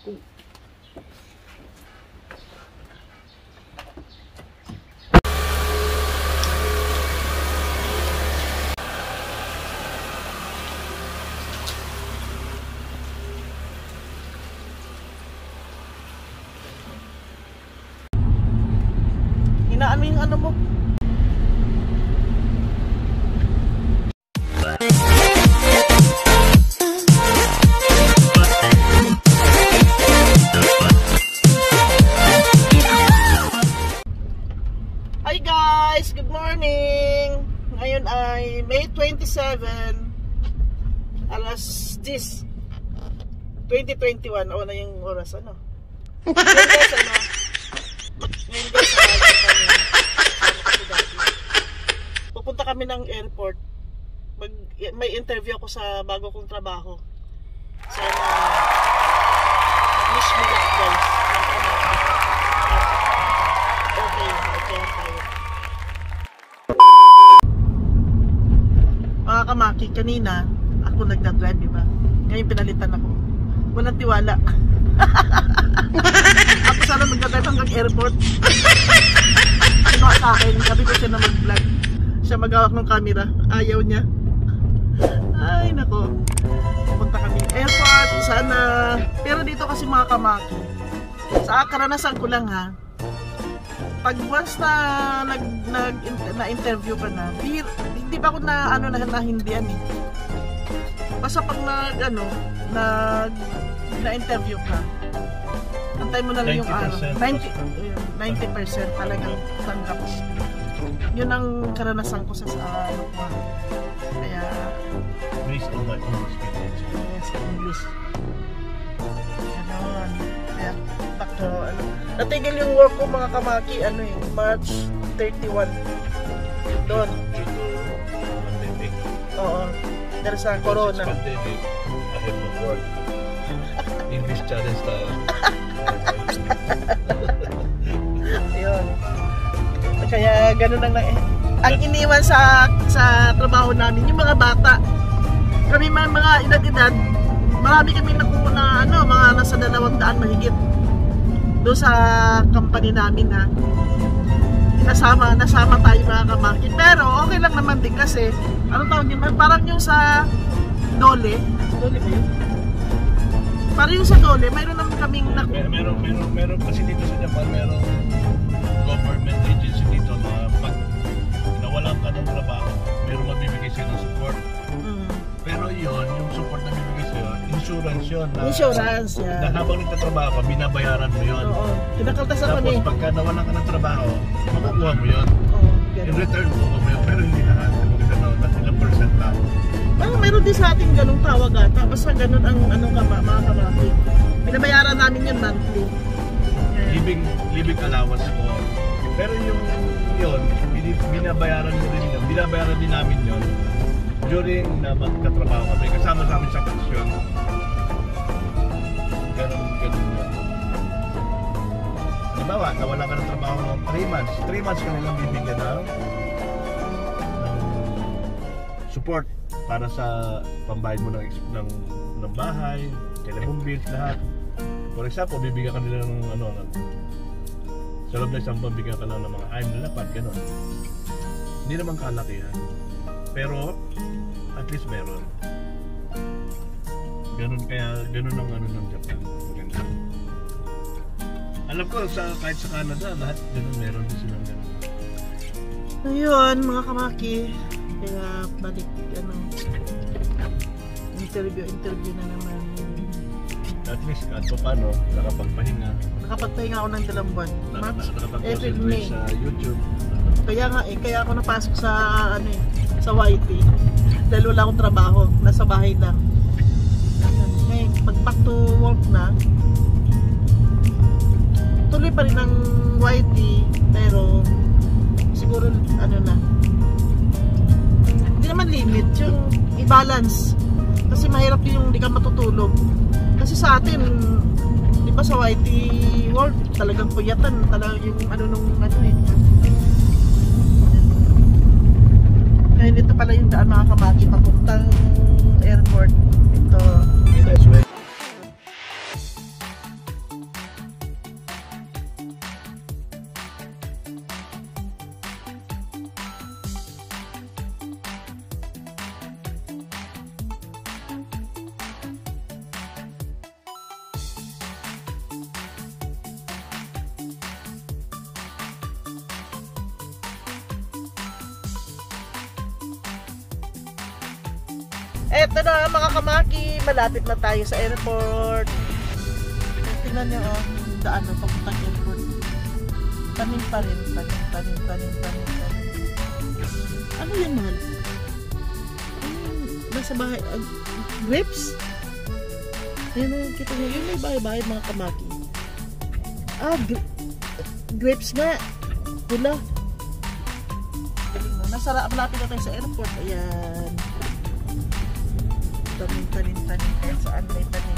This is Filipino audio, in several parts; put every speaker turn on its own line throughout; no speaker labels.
Hinaan mo yung ano mo. Hi guys! Good morning! Ngayon ay May 27, alas 10, 2021. O na yung oras, ano? Ngayon guys, ano? Ngayon guys, pupunta kami ng airport. May interview ako sa bago kong trabaho. Sana wish me luck guys. Okay tayo. Mga kamaki, kanina ako nagdadrive, diba? Ngayon pinalitan ako. Walang tiwala. Ako sana magdadrive hanggang airport. Sino sa akin, sabi ko siya na mag-vlog. Siya mag-hawak ng camera. Ayaw niya. Ay nako. Pupunta kami airport. Sana. Pero dito kasi mga kamaki, sa karanasan ko lang ha, pag once na interview ka na, hindi pa ako na hindihan eh. Basta pag na interview ka, antay mo na lang yung 90% talagang tanggap. Yun ang karanasan ko sa ano ko. Kaya
based on my English.
Yes, English. Ganon. Kaya back to natigil yung work ko mga kamaki, March 31. Doon. Oo. Dahil sa corona.
Pandemic, I have no work. English challenge style.
Ayun. Kaya ganun lang ang iniwan sa trabaho namin, yung mga bata. Kami mga edad-edad, marami kami nakuha na mga nasa 200 mahigit. Doon sa company namin ha. Nasama tayo mga kamaki. Pero okay lang naman din kasi, anong tawag din? Parang yung sa Dole. Dole ba yun? Parang yung sa Dole, mayroon naman kaming
meron kasi dito sa Japan, meron government agency dito na pag nawalan ka ng trabaho, meron mabibigay sa'yo ng support. Pero yun, yung support na bibigay sa'yo, insurance yun.
Insurance, yan.
Na habang nagtatrabaho ka, binabayaran mo yun.
Oo, kinakaltasan kami.
Tapos pagka nawalan ka ng trabaho, makukuha mo yun.
Oo,
in return, makukuha mo yun. Pero hindi lahat. Kasi ilang percent lang.
Meron din sa ating ganung tawag ata. Basta ganun ang mga kamaki. Binabayaran namin yun monthly.
Living allowance ko. Pero yung yun, binabayaran mo rin yun. Binabayaran din namin yun during na magkatrabaho kami. Kasama sa amin sa pensyon. Ganun yun. Halimbawa, nawala ka ng trabaho ng 3 months. 3 months ka nilang bibigyan ng support para sa pambayad mo ng bahay, telephone bills, lahat. For example, bibigyan ka nila ng sa loob na isang buwan, bigyan ka lang ng mga ayam na lapad, gano'n. Hindi naman kalakihan. Pero, at least meron. Ganun ang ng Japan. Maganda. Alam ko, kahit sa Canada, lahat ganun meron din silang ganun.
Ayun, mga kamaki. Kaya balik, interview na naman.
At least, kahit pa paano, nakapagpahinga
ako ng 2 buwan. March, April,
nakapag-concentrate
May.
sa YouTube.
Kaya nga kaya ako napasok sa sa YT. Dahil wala akong trabaho, nasa bahay lang. Ngayon, pag back to work na, tuloy pa rin ang YT, pero siguro hindi naman limit yung i-balance. Kasi mahirap yung hindi ka matutulog. Kasi sa atin, di ba sa YT work, talagang puyatan, talagang yung Ngayon dito pala yung daan mga kamaki papuntang airport. Ito. Eto na mga kamaki, malapit na tayo sa airport. Tingnan niyo oh, yung daan na papuntang airport. Tanim pa rin, tanim. Ano yan mahal? Nasa bahay, grapes? Yan o, kita nyo, yun may bahay-bahay mga kamaki. Grapes nga. Pula. Galing mo. Malapit na tayo sa airport. Ayan. Tanim. Ayan saan may tanim.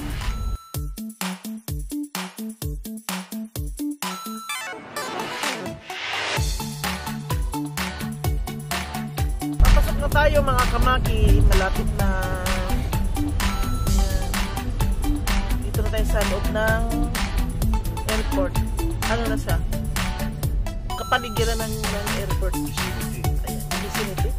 Papasok na tayo mga kamaki. Malapit na. Ayan. Dito na tayo sa loob ng airport. Ano na siya? Kapaligiran ng airport. Ayan, vicinity.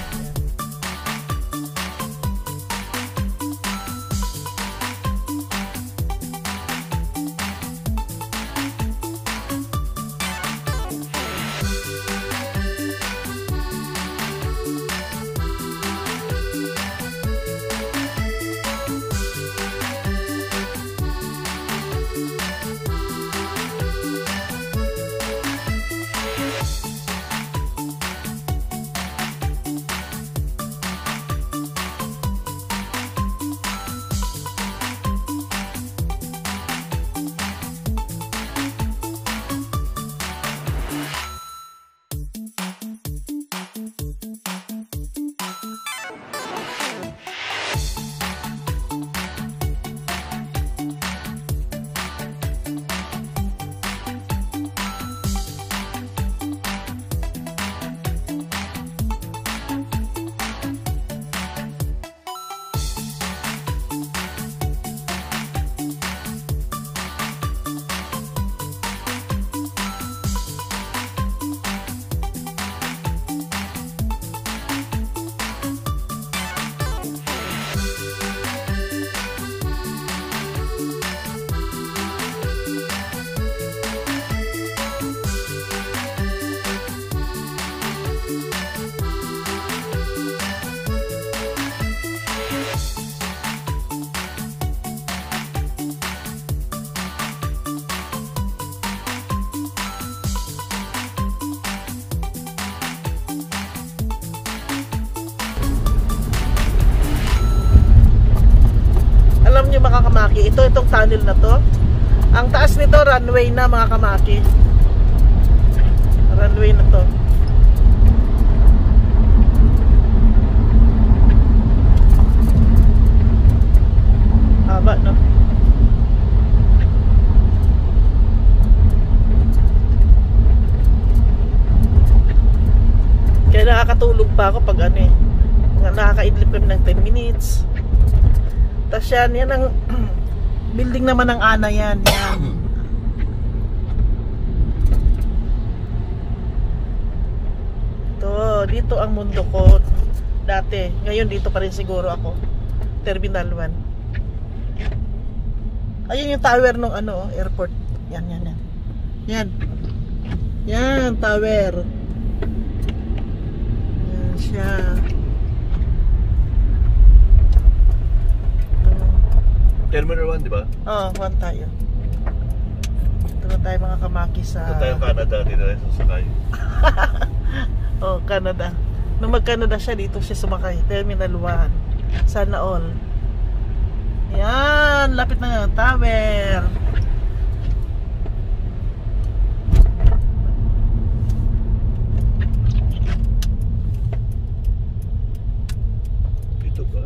Alam niyo mga kamaki, itong tunnel na to, ang taas nito runway na mga kamaki. Runway na to. Haba no? Kaya nakakatulog pa ako pag ano eh, nakakaidlip kami ng 10 minutes. Tapos yan ang building naman ng Ana yan. Dito ang mundo ko dati. Ngayon dito pa rin siguro ako. Terminal 1. Ayun yung tower ng airport. Yan. Yan, tower. Yan siya.
Terminal 1, di ba?
Oo, 1 tayo. Ito na tayo mga kamaki sa...
Ito tayo Canada, dito tayo sasakay.
Oh, Canada. Nung mag-Canada siya, dito siya sumakay. Terminal 1. Sana all. Yan, lapit na nga. Tower.
Dito ba?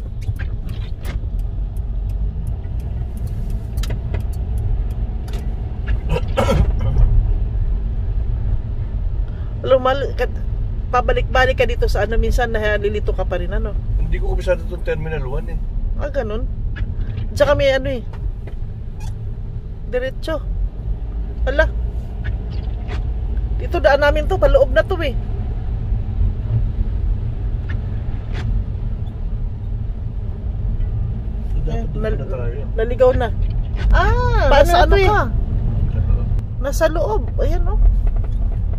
Pabalik-balik ka dito sa minsan nalilito ka pa rin
Hindi ko kabisado itong Terminal 1 eh.
Ganun. Tsaka may diretso. Hala. Dito daan namin to, paloob na to eh. Naligaw na. Nasa ano ka? Nasa loob. Ayan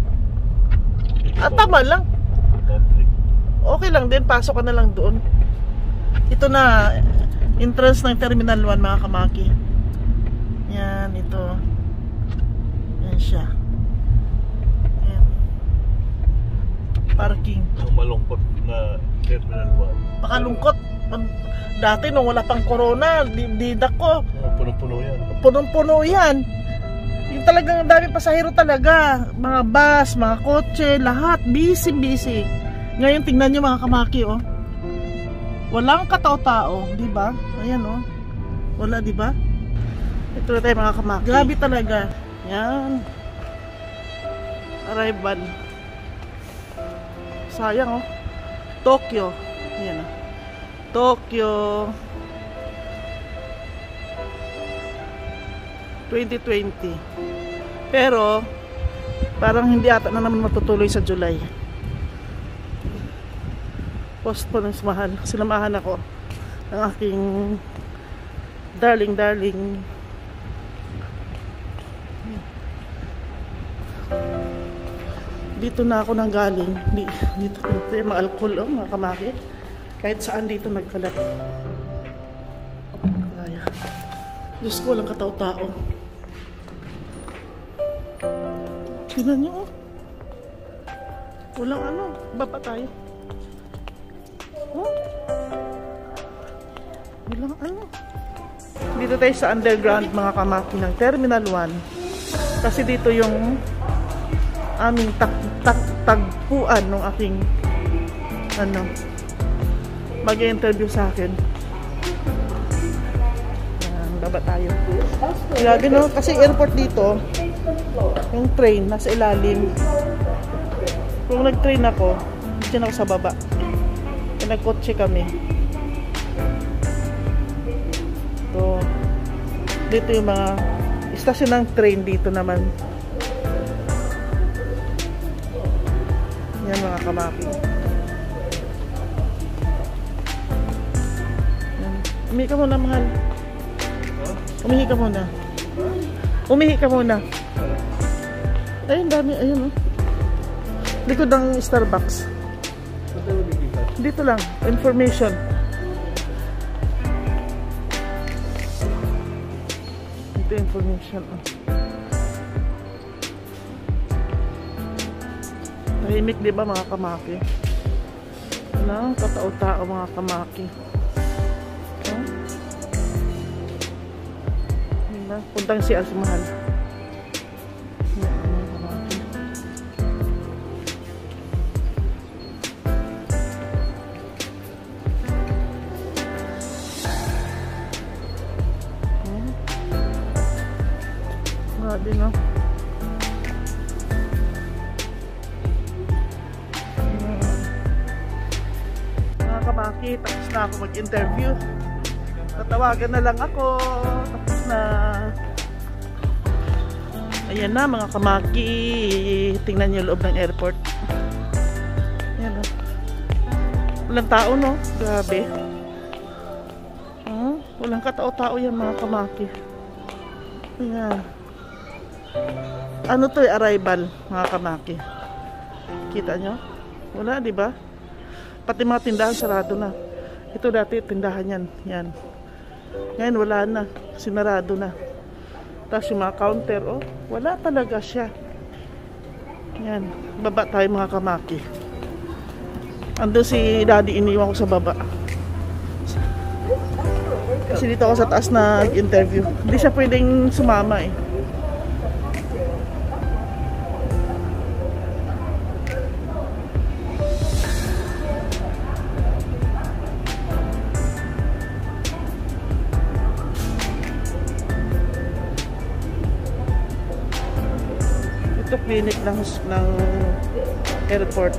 tama lang. Okay lang din, pasok ka na lang doon. Ito na, entrance ng Terminal 1 mga kamaki. Yan, ito. Yan siya. Yan. Parking.
Ang malungkot na Terminal 1.
Pakalungkot. Dati nung wala pang corona, didak ko.
Punong-puno yan.
Punong-puno yan. Yung talagang dami pasahero talaga. Mga bus, mga kotse, lahat. Busy. Ngayon tingnan nyo mga kamaki, oh. Walang katao-tao, di ba? Ayan, oh. Wala, di ba? Ito na tayo mga kamaki. Grabe talaga. Yan. Arrival. Sayang, oh. Tokyo. Ayan, oh. Tokyo 2020. Pero parang hindi ata na naman matutuloy sa July. Postpone ng mahal. Sinamahan ako ng aking darling dito na ako nang galing. Dito yung mga alcohol, oh, mga kamaki. Kahit saan dito nagkalat. Kaya. Diyos ko, walang katao-tao. Tingnan nyo, oh. Walang ano. Baba tayo. Oh. Walang ano. Dito tayo sa underground mga kamaki ng Terminal 1. Kasi dito yung aming tagpuan ng aking ano, mag-interview sa akin. Yan, baba tayo. Grabe no, kasi airport dito, yung train nasa ilalim. Kung nag-train ako, dyan ako sa baba. Nagkotse kami. So, dito yung mga istasyon ng train dito naman. Yan mga kamaki. Umihi ka muna, mahal. Umihi ka muna. Umihi ka muna. Ayun, dami. Ayun, oh. Likod ng Starbucks. Dito lang. Information. Ito information. Oh. Tahimik, di ba mga kamaki? Walang katao-tao mga kamaki. Puntang si Asmahal. Grabe no. Mga kamaki, tapos na ako mag-interview. Tatawagan na lang ako. Tapos na. Ayan na mga kamaki. Tingnan nyo loob ng airport. Ayan o. Walang tao no. Grabe. Walang katao-tao yan mga kamaki. Ayan. Ano to yung arrival mga kamaki. Kita nyo? Wala diba? Pati mga tindahan sarado na. Ito dati tindahan yan. Yan. Ngayon wala na. Sinarado na. Tapos yung mga counter, oh, wala talaga siya. Yan. Baba tayo mga kamaki. Ando si daddy, iniwan ko sa baba. Kasi dito ako sa taas na interview. Hindi siya pwedeng sumama eh. Ito clinic ng airport.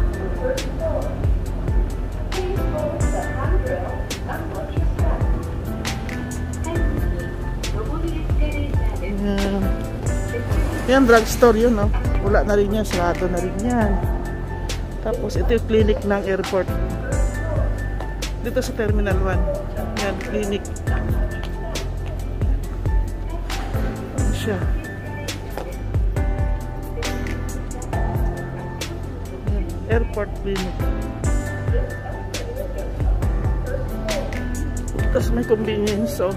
Yan drugstore yun, no? Wala na rin yan, sarado na rin yan. Tapos ito yung clinic ng airport. Dito sa Terminal 1. Yan, clinic. Ano siya? Yan, airport clinic. Tapos may convenience, so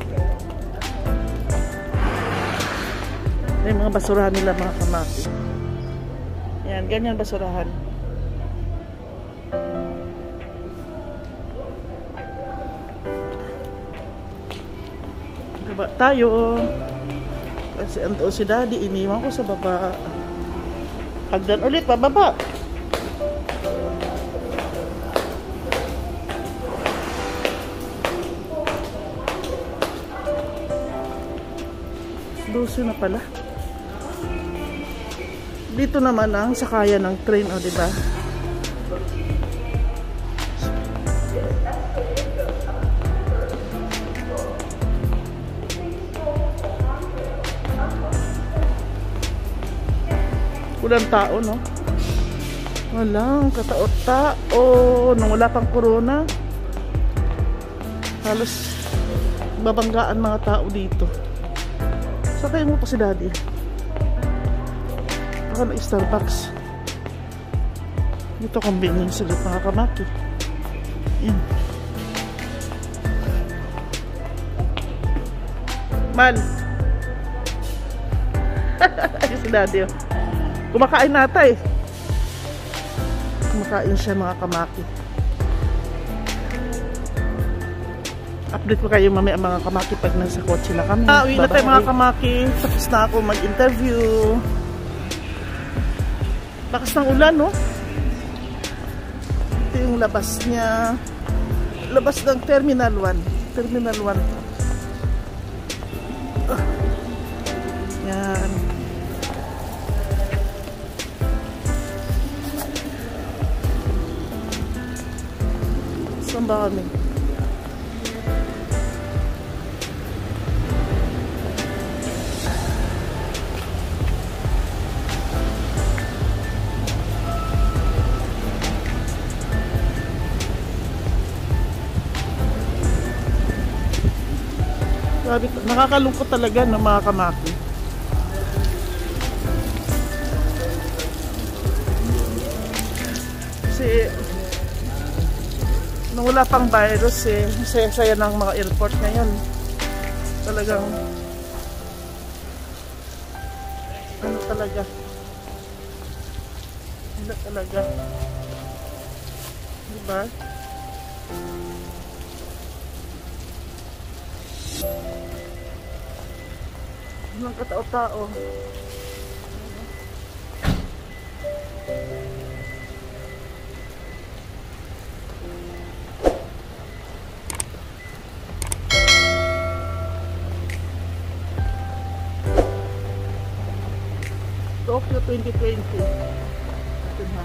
may mga basurahan nila, mga kamaki. Yan, ganyan basurahan. Baba tayo. Kasi anto si daddy, iniwan ko sa baba. Hagdan ulit, bababa. Doso na pala. Dito naman ang sakayan ng train, o diba? Walang tao, no? Walang katao-tao. Nung wala pang corona, halos babanggaan mga tao dito. Sakay mo pa si daddy. Ako na Starbucks. Dito convenience ulit, mga kamaki. Yan. Mal. Si daddy, oh. Kumakain nata eh. Kumakain siya, mga kamaki. Update ko kayo mamaya, mga kamaki, pag nasa kotse na kami. Uwi na tayo, mga kamaki. Tapos na ako mag-interview. Lakas ng ulan, no? Ito yung labas niya. Labas ng Terminal 1. Terminal 1. Yan. Saan ba kami? Nakakalungkot talaga ng mga kamaki. Kasi nung wala pang virus eh, saya-saya ng mga airport ngayon. Talagang ano talaga, wala talaga, diba? Walang katao-tao. Tokyo 2020. Ito na.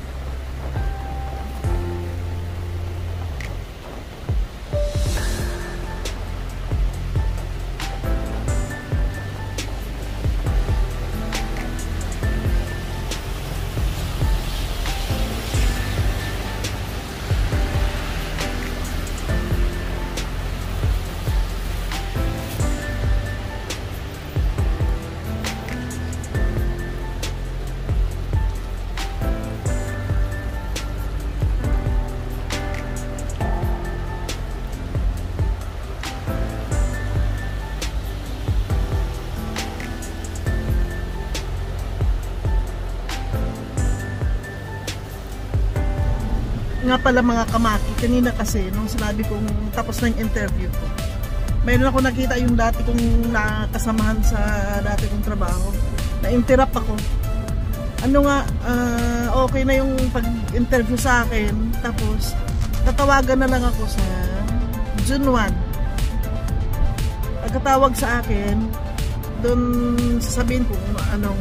Nga pala, mga kamaki, kanina kasi nung sinabi kong tapos na yung interview ko, mayroon ako nakita yung dati kong nakasamahan sa dati kong trabaho, na-interrupt ako. Ano nga, okay na yung pag-interview sa akin, tapos tatawagan na lang ako sa June 1. Pagkatawag sa akin, doon sasabihin ko anong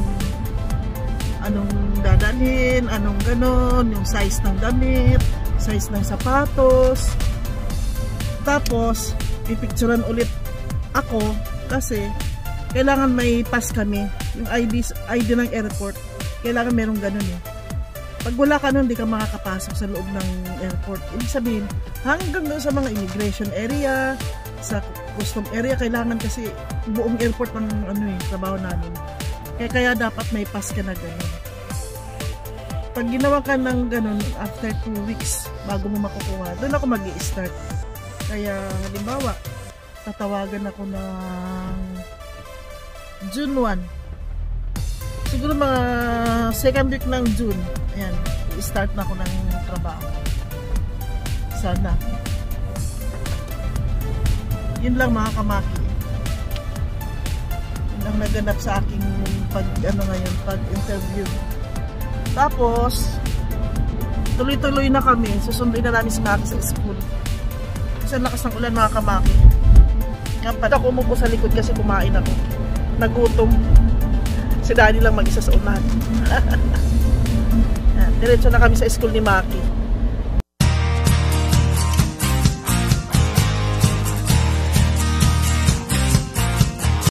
dadalhin, anong ganon, yung size ng damit, size ng sapatos. Tapos pipicturean ulit ako kasi kailangan may pass kami, yung ID ng airport. Kailangan merong ganon eh. Pag wala ka nun, di ka makakapasok sa loob ng airport. Ibig sabihin, hanggang doon sa mga immigration area, sa custom area, kailangan kasi buong airport ng trabaho namin. Kaya dapat may pass ka na gano'n. Pag ginawa ka ng gano'n, after 2 weeks, bago mo makukuha, doon ako mag-i-start. Kaya halimbawa, tatawagan ako ng June 1. Siguro mga second week ng June. Ayan, i-start na ako ng trabaho. Sana. Yun lang mga kamaki. Yun ang naganap sa aking pag-interview. Tapos, tuloy-tuloy na kami. Susunduin na namin si Maki sa school. Kasi ang lakas ng ulan mga kamaki. Kapag ako umupo sa likod kasi kumain ako. Nagutom. Si Daddy lang mag-isa sa unahan. Diretso na kami sa school ni Maki.